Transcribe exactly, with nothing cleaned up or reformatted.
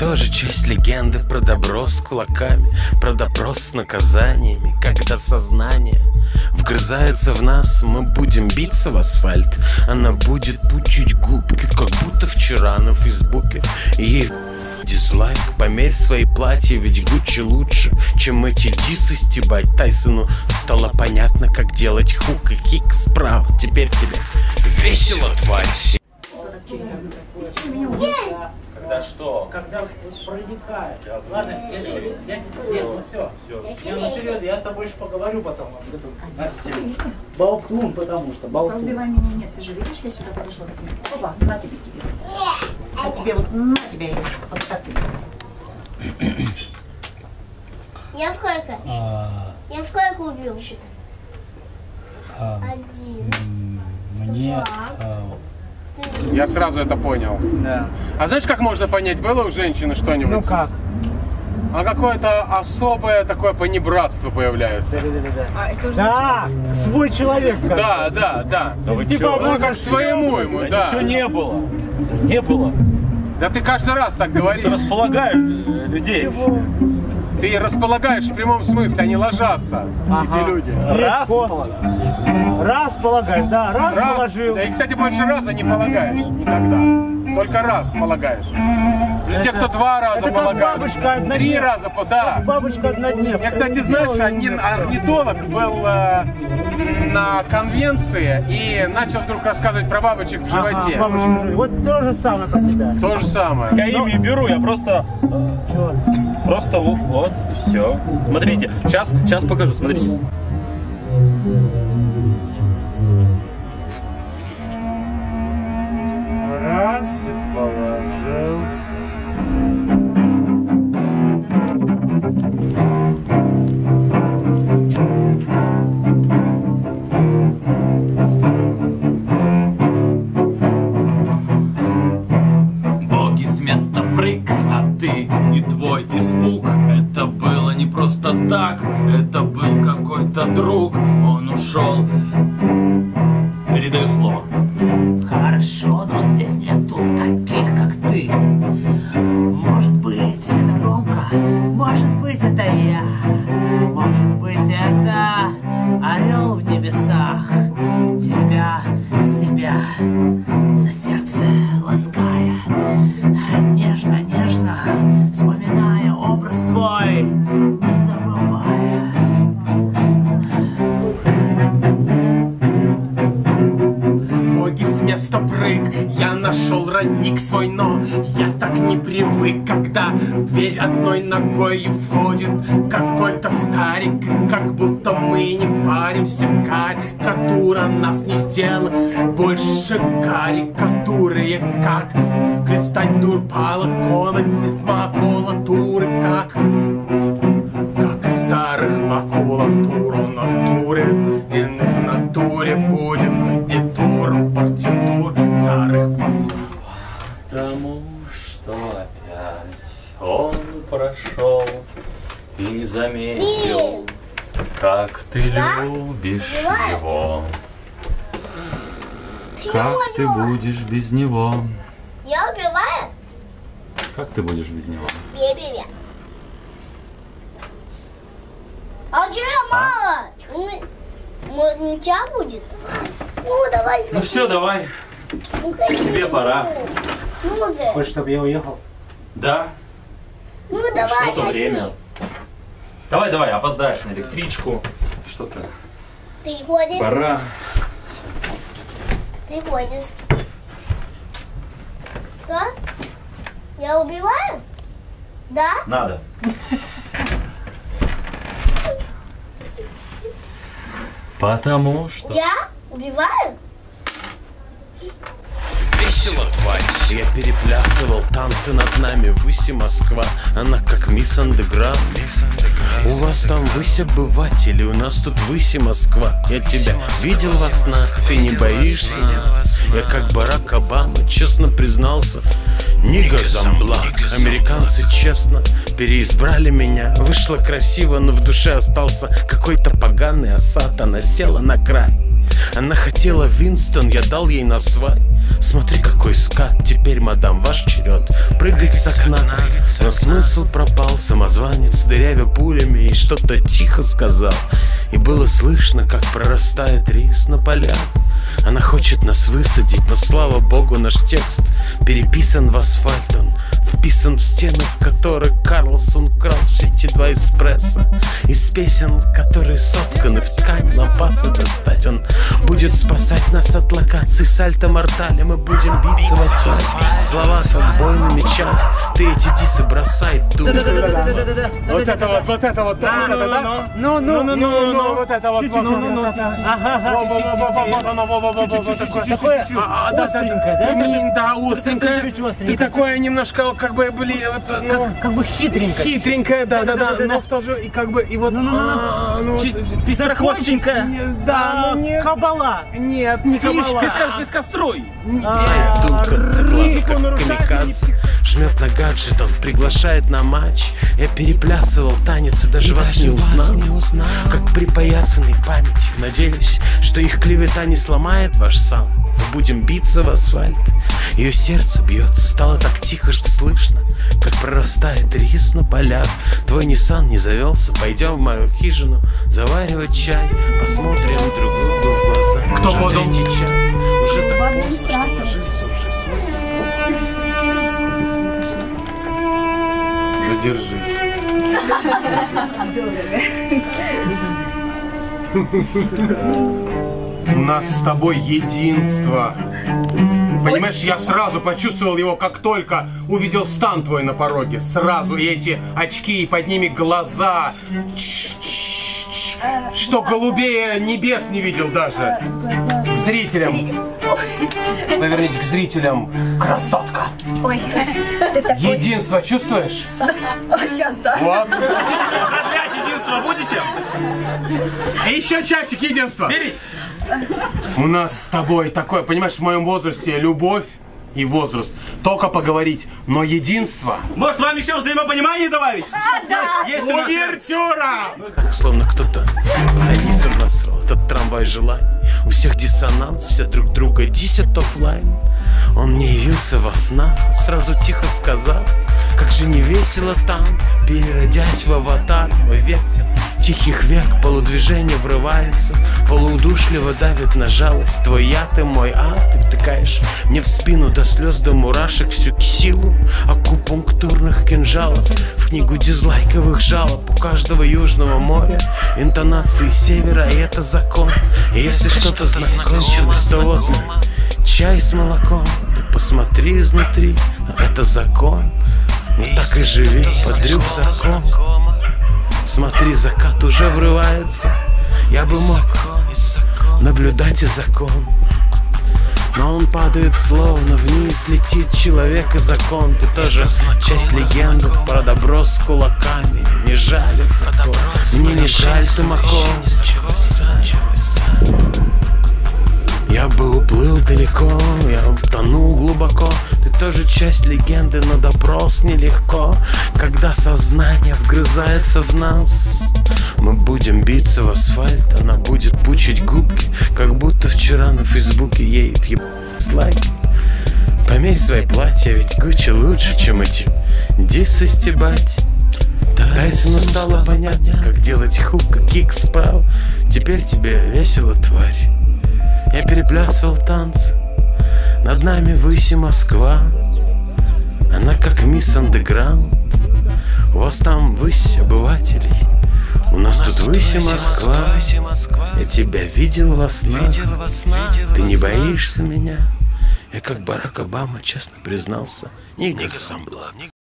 тоже часть легенды про добро с кулаками, про допрос с наказаниями. Когда сознание вгрызается в нас, мы будем биться в асфальт. Она будет пучить губки, как будто вчера на фейсбуке. Ей дизлайк, померь свои платья, ведь Гуччи лучше, чем эти дисы стебать. Тайсону стало понятно, как делать хук и кик справа. Теперь тебе весело, тварь. Когда что? Когда проникает. Ладно, я тебе, я тебе, ну все. Я на серьезно, я с тобой еще поговорю потом. Болтун, потому что болтун. Убивай меня, нет, ты же видишь, я сюда подошла таким. Опа, на тебе тебе. А тебе вот, на тебе, Илюш, вот так тебе. Я сколько? А, Я сколько убил? а, Один. мне... Два. а, Я сразу это понял. Да. А знаешь, как можно понять, было у женщины что-нибудь? Ну как? А какое-то особое такое понебратство появляется. Да-да-да. А это уже Да, свой человек. как. Да, да, да. Да вы Типа, чё? Ну, как своему ему, да. Ничего не было. Не было. Да ты каждый раз так говоришь. Просто располагаю э, людей. Ты располагаешь в прямом смысле, они ложатся, Ага. эти люди. Располагаю. Раз полагаешь, да, раз, Раз, положил. да и, кстати, больше раза не полагаешь никогда. Только раз полагаешь. Для тех, кто два раза это как полагает. бабочка однодневка. Три раза, по- да. Бабочка однодневка. Я, кстати, знаешь, один орнитолог был э, на конвенции и начал вдруг рассказывать про бабочек в животе. Ага, бабочка в животе. Вот то же самое про тебя. То же самое. Я ими беру, я просто... э, Чего? Просто вот, вот и все. Смотрите, сейчас, сейчас покажу, смотрите. Раз, положил. Боги с места прыг, а ты и твой испуг. Это было не просто так, это был какой-то друг. Он ушел. Передаю слово. Хорошо, но здесь нету таких, как ты. Может быть, это Ромка, может быть, это я, может быть, это орел в небесах. Тебя, себя, за сердце лаская, нежно, нежно, вспоминая образ твой, не забывая. Боги с места прыг, я нашел родник свой, но я так не привык, когда в дверь одной ногой входит какой-то старик, как будто мы не паримся. Карикатура нас не сделала больше карикатуры, как Кристаль пала комнат макулатуры, как как из старых макулатуру натуре, и на натуре будем партитур, партитур старых партитур. Потому что опять он прошел и не заметил, как ты любишь его. Как ты будешь без него? Я убиваю? Как ты будешь без него? Бе-бе-бе. А у тебя мало. Ну, может, не тебя будет? Ну, давай. Ну все, давай. Ну, хочу. Тебе пора. Ну, же. Хочешь, чтобы я уехал? Да, Ну, давай. что-то хочу. время. Давай, давай, опоздаешь на электричку. Что-то. Ты ходишь? Пора. Ты ходишь. Что? Я убиваю? Да? Надо. Потому что... Я убиваю? Весело, тварь. Я переплясывал танцы над нами. Выси Москва, она как мисс Андеграунд. У вас там высь обыватели, у нас тут выси Москва. Я тебя видел во снах, ты не боишься? Я как Барак Обама, честно признался. Нига Замблак. Американцы честно переизбрали меня. Вышло красиво, но в душе остался какой-то поганый осад. Она села на край. Она хотела Винстон, я дал ей на свай. Смотри, какой скат, теперь, мадам, ваш черед прыгать с окна. Но смысл пропал, самозванец, дырявя пулями, и что-то тихо сказал. И было слышно, как прорастает рис на полях. Она хочет нас высадить, но, слава богу, наш текст переписан в асфальт. Он вписан в стены, в которых Карлсон крал все эти два эспрессо. Из песен, которые сотканы в ткань, лампасы достать. Он будет спасать нас от локаций сальто-мортале. Мы будем биться в асфальт. Слова как бой на мечах. Ты эти дисы бросай тут. Вот это вот, вот это вот, да, вот это, да? Ну, ну, ну, ну, ну, вот это вот, вот, вот это. Ага, вот оно, вот, вот, вот, вот такое. Остренькое, да? Да, остренькое. И такое немножко, как бы, блин, вот, ну... Как бы хитренькое. Хитренькое, да-да-да, но в то же, и как бы, и вот... Ну-ну-ну. Пестрохвостенькая. Да, ну нет. Кабала. Нет, не кабала. Пескоструй. Камикадзе жмет на гаджет, он приглашает на матч. Я переплясывал танец и даже вас не узнал, как припоясанный памятью. Надеюсь, что их клевета не сломает ваш сан. Мы будем биться в асфальт. Ее сердце бьется, стало так тихо, что слышно, как прорастает рис на полях. Твой Ниссан не завелся, пойдем в мою хижину заваривать чай. Посмотрим друг другу в глаза. Кто подал? Час. Уже так поздно, что ложиться уже смысл. Задержись. У нас с тобой единство. Понимаешь, я сразу почувствовал его, как только увидел стан твой на пороге. Сразу и эти очки, и под ними глаза. Что голубее небес не видел даже. К зрителям. Повернись к зрителям. Красотка. Ой, ты такой... Единство чувствуешь? О, сейчас, да. Вот. Опять единство будете? А еще часик единства. Берись. У нас с тобой такое, понимаешь, в моем возрасте любовь и возраст. Только поговорить, но единство. Может, вам еще взаимопонимание добавить? А, да. Есть у нас... Увертюра! Словно кто-то Алисом насрал этот трамвай желаний. У всех диссонанс, все друг друга десят оффлайн. Он мне явился во снах, сразу тихо сказал, как же не весело там, переродясь в аватар. Мой век тихих век, полудвижение врывается, полуудушливо давит на жалость. Твой яд и мой ад, ты втыкаешь мне в спину до слез, до мурашек всю силу акупунктурных кинжалов. В книгу дизлайковых жалоб у каждого южного моря интонации севера, и это закон. И если что-то закончилось, то вот мы, чай с молоком. Ты посмотри изнутри, но это закон. Ну так и живи под рюкзаком. Смотри, закат уже врывается. Я бы мог наблюдать и закон, но он падает словно вниз, летит человек и закон. Ты тоже часть легенды про добро с кулаками. Не жаль закон, мне не жаль тумаков. Я бы уплыл далеко, я утонул глубоко. Ты тоже часть легенды, но допрос нелегко. Когда сознание вгрызается в нас, мы будем биться в асфальт. Она будет пучить губки, как будто вчера на фейсбуке ей въебались лайки. Померь свои платья, ведь Гуччи лучше, чем эти дисы стебать. Тайсону стало понятно, как делать хук и кик справа. Теперь тебе весело, тварь. Я переплясывал танцы, над нами выси Москва. Она как мисс андеграунд. У вас там высь обывателей, у нас тут выси Москва. Я тебя видел во снах. Ты не боишься меня? Я как Барак Обама честно признался, нигга сам была.